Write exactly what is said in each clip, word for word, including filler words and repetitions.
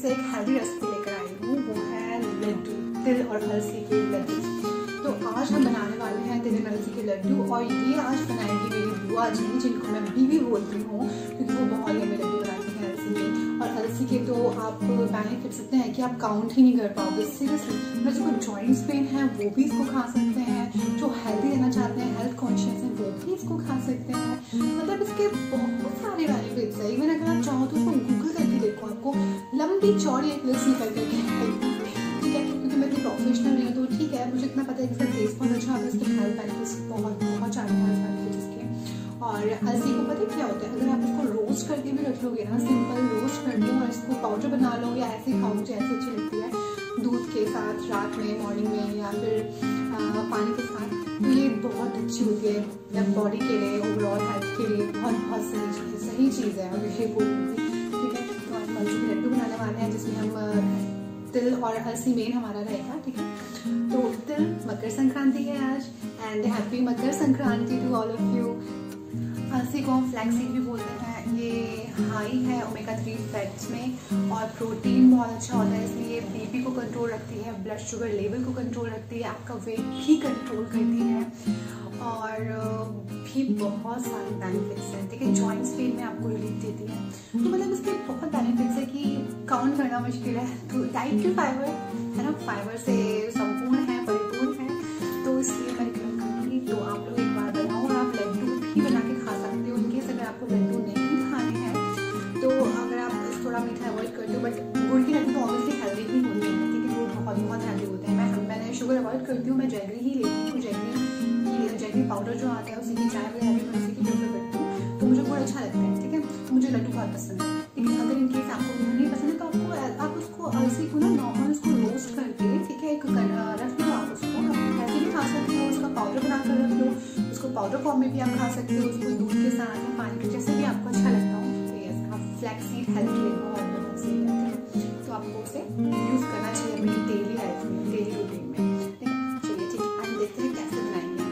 से एक healthy recipe लेकर आई हूँ, वो है लड्डू, तिल और अलसी के लड्डू। तो आज हम बनाने वाले हैं तिल और अलसी के लड्डू, और ये आज बनाएंगी मेरी बुआ जी, जिनको मैं बीवी बोलती हूँ क्योंकि वो बहुत लंबे लड्डू बनाती हैं अलसी के। और अलसी के तो आप बेनिफिट्स इतने हैं कि आप काउंट ही नहीं कर पाओगे सीरियसली। मतलब जिसको जॉइंट्स पेन है वो भी इसको खा सकते हैं, जो हेल्दी रहना चाहते हैं, हेल्थ कॉन्शियस है, वो भी इसको खा सकते हैं। मतलब इसके बहुत सारे बेनिफिट्स है। इवन अगर आप चाहो तो उसको गूगल करके देखो, आपको लंबी चौड़ी एक लिस्ट निकल करके आएगी, ठीक है। क्योंकि मैं इतनी प्रोफेशनल नहीं हूँ तो ठीक है, मुझे इतना पता है कि इसका टेस्ट बहुत अच्छा होता है, इसके हेल्थ बेनिफिट्स बहुत बहुत सारे हेल्थ बेनिफिट्स इसके। और अलसी को पता क्या होता है, अगर आप इसको रोस्ट करके भी रख लोगे ना, सिंपल रोस्ट कर लो और इसको पाउडर बना लो या ऐसे खाओ, मुझे ऐसे अच्छी लगती है दूध के साथ रात में, मॉर्निंग में, या फिर आ, पानी के साथ, तो ये बहुत अच्छी होती है मतलब बॉडी के लिए, ओवरऑल हेल्थ के लिए बहुत बहुत सही चीज़ सही चीज़ है। और ये वो ठीक है, तो आज अलसी के लड्डू बनाने वाले हैं जिसमें हम तिल और अलसी मेन हमारा रहेगा, ठीक है। तो तिल मकर संक्रांति है आज, and happy Makar Sankranti to all of you. अलसी को हम फ्लैक्सीड भी बोलते हैं। ये हाई है ओमेगा थ्री फैट्स में, और प्रोटीन बहुत अच्छा होता है इसमें। ये बीपी को कंट्रोल रखती है, ब्लड शुगर लेवल को कंट्रोल रखती है, आपका वेट भी कंट्रोल करती है, और भी बहुत सारे बेनिफिट्स हैं, ठीक है। जॉइंट्स पेन में आपको रिलीफ देती है, तो मतलब इसके बहुत बेनिफिट्स है कि काउंट करना मुश्किल है। तो डाइट की फाइबर है ना, फाइबर से संपूर्ण है, परिपूर्ण है, तो इसलिए मैं रिकमेंड करूँगी। तो आप लोग एक बार बनाओ, और आप लड्डू भी बना के खा सकते हो। इनकेस अगर आपको लड्डू नहीं खाने हैं तो अगर आप थोड़ा मीठा अवॉइड करते हो, बट गुड़ की लड्डू तो ऑब्वियसली हेल्दी ही होते हैं, ठीक है, वो बहुत बहुत हेल्दी होते हैं। मैं मैंने शुगर अवॉइड करती हूँ, मैं जैगरी ही लेती हूँ। जैगरी की जैगरी पाउडर जो आता है उसी की चाय वगैरह भी मैं उसी की प्रेफर करती हूँ, तो मुझे गुड़ अच्छा लगता है, ठीक है। तो मुझे लड्डू बहुत पसंद है, लेकिन अगर इनकेस आपको गुड़ नहीं पसंद है तो आपको आप उसको अलसी को ना नॉर्मल उसको रोस्ट करके, ठीक है, एक रख लो आप उसको, आप ऐसे भी खा सकते हो, उसका पाउडर बनाकर रख लो, उसको पाउडर फॉर्म में भी आप खा सकते हो, उसको दूध के साथ या पानी के, जैसे भी आपको अच्छा लगता हो। तो ये इसका फ्लैक्सीड हेल्थ के लिए बहुत बहुत सही रहता है, तो आपको उसे यूज़ करना चाहिए अपनी डेली लाइफ में, डेली रूटीन में, ठीक है। चलिए ठीक है, हम देखते हैं कैसे बनाएंगे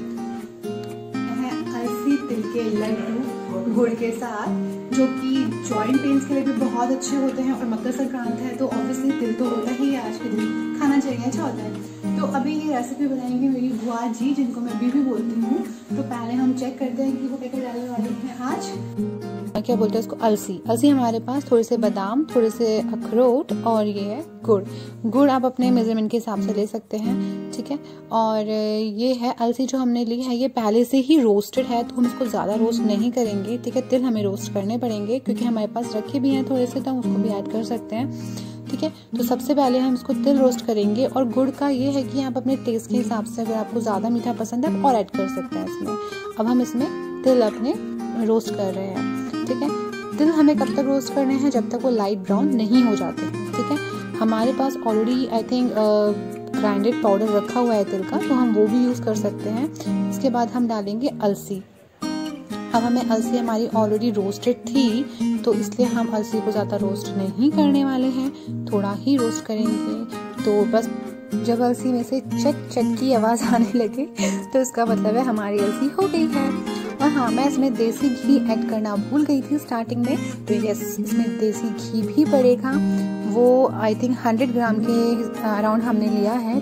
अलसी तिल के लड्डू गुड़ के साथ, जो कि जॉइंट पेन्स के लिए भी बहुत अच्छे होते हैं। और मकर संक्रांति है तो ऑब्वियसली तिल तो होता ही है, आज के दिन खाना चाहिए, अच्छा होता है। तो अभी ये रेसिपी बनाएंगे मेरी बुआ जी, जिनको मैं बीवी बोलती हूँ। तो पहले हम चेक करते हैं कि वो क्या क्या डालने वाले हैं आज। क्या बोलते हैं इसको, अलसी। अलसी हमारे पास थोड़े से बादाम, थोड़े से अखरोट, और ये है गुड़। गुड़ आप अपने मेजरमेंट के हिसाब से ले सकते हैं, ठीक है। और ये है अलसी जो हमने ली है, ये पहले से ही रोस्टेड है, तो हम इसको ज़्यादा रोस्ट नहीं करेंगे, ठीक है। तिल हमें रोस्ट करने पड़ेंगे क्योंकि हमारे पास रखे भी हैं थोड़े से, तो हम उसको भी ऐड कर सकते हैं, ठीक है। तो सबसे पहले हम इसको तिल रोस्ट करेंगे। और गुड़ का ये है कि आप अपने टेस्ट के हिसाब से, अगर आपको ज़्यादा मीठा पसंद है और ऐड कर सकते हैं इसमें। अब हम इसमें तिल अपने रोस्ट कर रहे हैं, ठीक है। तिल हमें कब तक रोस्ट करने हैं, जब तक वो लाइट ब्राउन नहीं हो जाते, ठीक है। हमारे पास already I think grinded powder रखा हुआ है तिल का, तो हम वो भी यूज़ कर सकते हैं। इसके बाद हम डालेंगे अलसी। अब हमें अलसी हमारी ऑलरेडी रोस्टेड थी, तो इसलिए हम अलसी को ज़्यादा रोस्ट नहीं करने वाले हैं, थोड़ा ही रोस्ट करेंगे। तो बस जब अलसी में से चट चट की आवाज़ आने लगे तो इसका मतलब है हमारी अलसी हो गई है। और हाँ, मैं इसमें देसी घी ऐड करना भूल गई थी स्टार्टिंग में, तो यस, इसमें देसी घी भी पड़ेगा। वो आई थिंक हंड्रेड ग्राम के अराउंड हमने लिया है।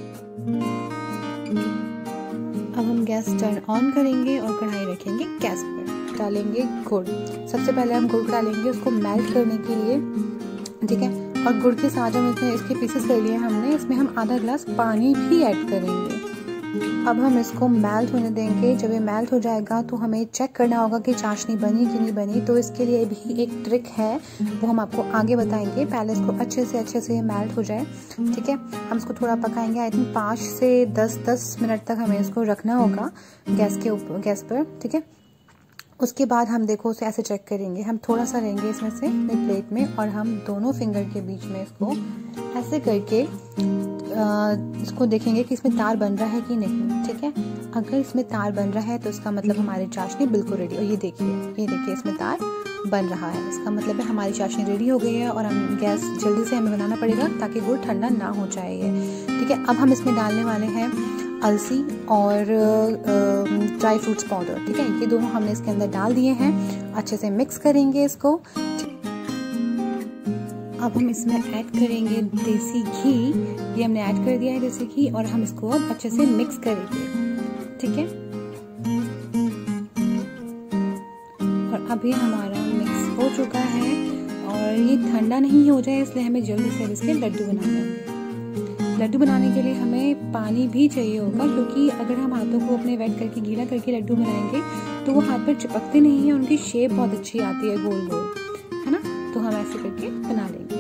अब हम गैस टर्न ऑन करेंगे और कढ़ाई रखेंगे गैस पर। डालेंगे गुड़। सबसे पहले हम गुड़ डालेंगे उसको मेल्ट करने के लिए, ठीक है। और गुड़ के साथ हम इसमें इसके पीसेस कर लिए हमने, इसमें हम आधा ग्लास पानी भी ऐड करेंगे। अब हम इसको मेल्ट होने देंगे। जब ये मेल्ट हो जाएगा तो हमें चेक करना होगा कि चाशनी बनी कि नहीं बनी। तो इसके लिए भी एक ट्रिक है, वो हम आपको आगे बताएंगे। पहले इसको अच्छे से अच्छे से मेल्ट हो जाए, ठीक है। हम इसको थोड़ा पकाएंगे, आई थिंक पाँच से दस दस मिनट तक हमें इसको रखना होगा गैस के ऊपर, गैस पर, ठीक है। उसके बाद हम देखो उसे ऐसे चेक करेंगे। हम थोड़ा सा लेंगे इसमें से अपने प्लेट में, और हम दोनों फिंगर के बीच में इसको ऐसे करके आ, इसको देखेंगे कि इसमें तार बन रहा है कि नहीं, ठीक है। अगर इसमें तार बन रहा है तो इसका मतलब हमारी चाशनी बिल्कुल रेडी। और ये देखिए, ये देखिए इसमें तार बन रहा है, इसका मतलब है हमारी चाशनी रेडी हो गई है। और हम गैस जल्दी से हमें बनाना पड़ेगा ताकि गुड़ ठंडा ना हो जाए ये, ठीक है। अब हम इसमें डालने वाले हैं अलसी और ड्राई फ्रूट्स पाउडर, ठीक है। ये दोनों हमने इसके अंदर डाल दिए हैं, अच्छे से मिक्स करेंगे इसको। अब हम इसमें ऐड करेंगे देसी घी। ये हमने ऐड कर दिया है देसी घी और हम इसको अब अच्छे से मिक्स करेंगे, ठीक है। और अभी हमारा मिक्स हो चुका है और ये ठंडा नहीं हो जाए इसलिए हमें जल्दी से इसके लड्डू बनाने होंगे। लड्डू बनाने के लिए हमें पानी भी चाहिए होगा, क्योंकि अगर हम हाथों को अपने वेट करके गीला करके लड्डू बनाएंगे तो वो हाथ पर चिपकते नहीं है, उनकी शेप बहुत अच्छी आती है गोल गोल, है ना। तो हम ऐसे करके बना लेंगे।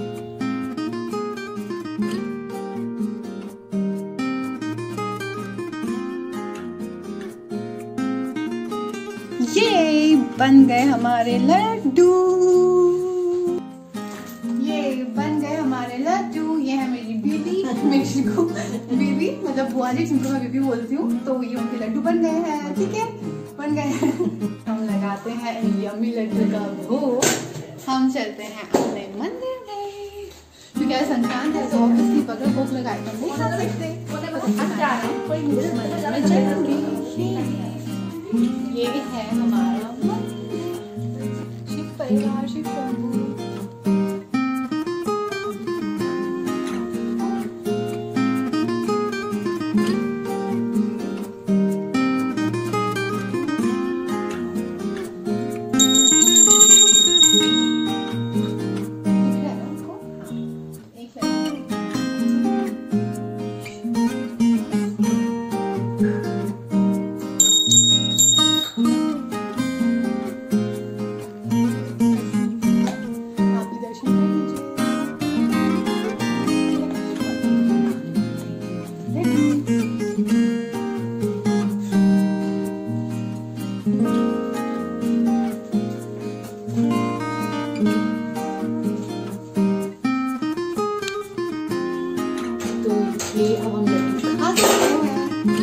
ये बन गए हमारे लड्डू, ये बन गए हमारे लड्डू। ये है मेरी बीबी, मेरी को बीबी मतलब बुआ जी जिनको मैं बीबी बोलती हूँ, तो ये उनके लड्डू बन गए हैं, ठीक है, बन गए हैं। हम लगाते हैं यम्मी लड्डू का भोग। हम चलते हैं अपने मंदिर में, क्योंकि आज संक्रांत है तो ऑब्वियसली बगैर भोग लगाए तो नहीं खा सकते। ये है हमारा शिव परिवार, शिव शंभू। ये अब हम लड्डू खा सकते हैं।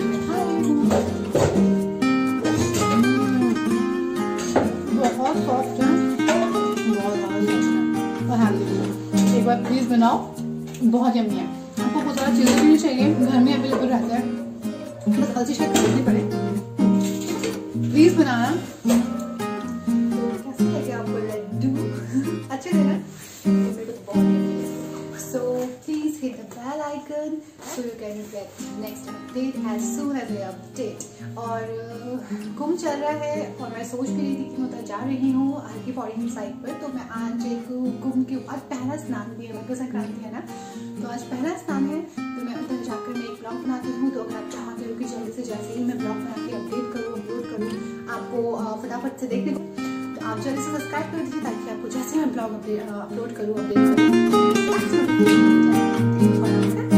बहुत सॉफ्ट है, बहुत ज़्यादा सॉफ्ट है। एक बार प्लीज बनाओ, बहुत यम्मी है। आपको बहुत ज़्यादा चीज़ें भी नहीं चाहिए, घर में अवेलेबल रहता है, बस अलसी शायद खरीदनी पड़े। प्लीज बनाना। कैसे लगे आपको लड्डू? अच्छे थे ना? So please hit the bell icon so you can get next update as soon as I update. और कुंभ चल रहा है और मैं सोच भी रही थी कि मैं उधर जा रही हूँ हर की पौड़ी साइड पर, तो मैं आज एक कुंभ के आज पहला स्नान भी है, मकर संक्रांति है ना, तो आज पहला स्नान है, तो मैं उधर जाकर मैं एक ब्लॉग बनाती हूँ। तो अगर आप चाहते हो कि जल्दी से जैसे ही मैं ब्लॉग बना के अपडेट करूँ अपलोड करूँ आपको फटाफट से देखने को, तो आप जल्दी से सब्सक्राइब कर दीजिए ताकि आपको जैसे मैं ब्लॉग अपलोड करूँ अपडेट करूँ